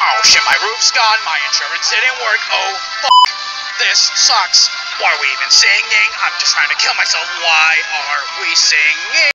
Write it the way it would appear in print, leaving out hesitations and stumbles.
Oh shit, my roof's gone, my insurance didn't work, oh fuck, this sucks. Why are we even singing? I'm just trying to kill myself. Why are we singing?